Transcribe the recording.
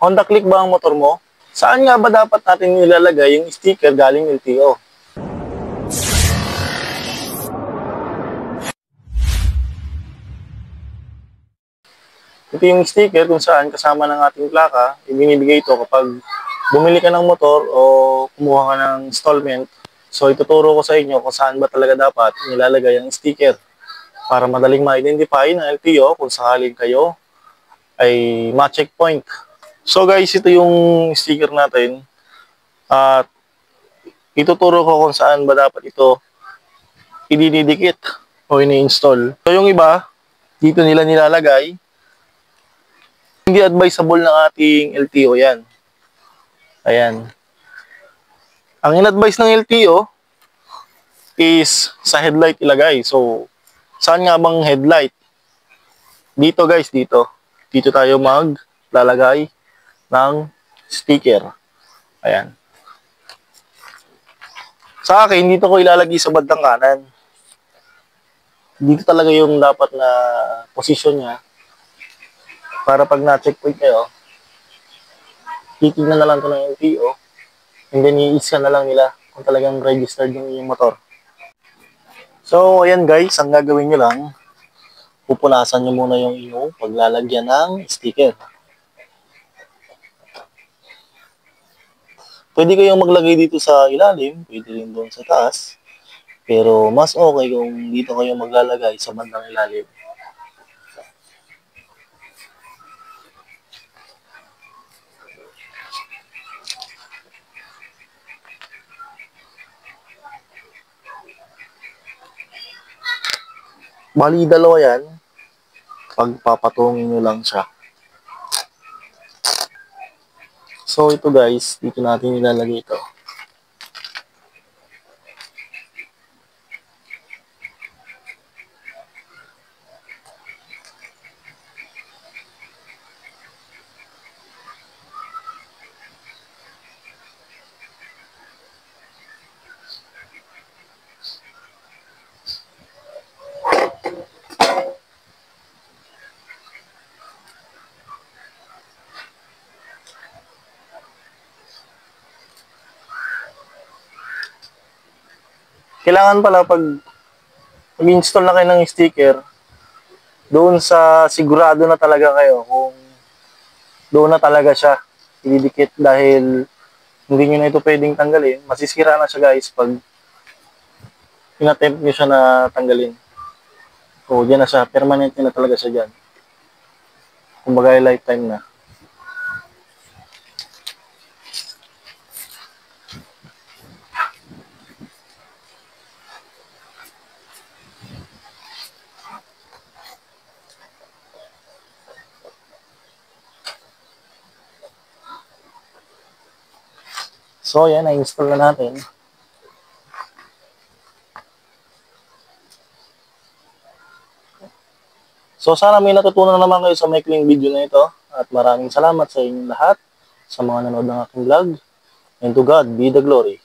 Honda Click ba ang motor mo? Saan nga ba dapat natin nilalagay yung sticker galing LTO? Ito yung sticker kung saan kasama ng ating plaka, ibinibigay ito kapag bumili ka ng motor o kumuha ka ng installment. So ituturo ko sa inyo kung saan ba talaga dapat nilalagay ang sticker para madaling ma-identify ng LTO kung sakaling kayo ay ma-checkpoint. So guys, ito yung sticker natin at ituturo ko kung saan ba dapat ito ididikit o ini-install. So yung iba, dito nila nilalagay. Hindi advisable ng ating LTO yan. Ayan. Ang in-advise ng LTO is sa headlight ilagay. So, saan nga bang headlight? Dito guys, dito. Dito tayo maglalagay ng sticker. Ayan. Sa akin, dito ko ilalagay sa bandang kanan. Dito talaga yung dapat na posisyon niya. Para pag na-checkpoint kayo, titignan na lang ito ng LTO and then i-scan na lang nila kung talagang registered yung motor. So, ayan guys, ang gagawin nyo lang, pupunasan nyo muna yung inyong paglalagyan ng sticker. Pwede kayong maglagay dito sa ilalim, pwede rin doon sa taas, pero mas okay kung dito kayo maglalagay sa bandang ilalim. Bali, dalawa yan. Pagpapatungin nyo lang siya. So, ito guys, dito natin ilalagay ito. Kailangan pala pag mag-install na kayo ng sticker, doon sa sigurado na talaga kayo kung doon na talaga siya ididikit dahil hindi nyo na ito pwedeng tanggalin. Masisira na siya guys pag in-attempt nyo siya na tanggalin. So, dyan na siya. Permanent na talaga siya dyan. Kumbaga lifetime na. So, yan, na-install na natin. So, sana may natutunan naman kayo sa maikling video na ito. At maraming salamat sa inyong lahat sa mga nanood ng aking vlog. And to God be the glory.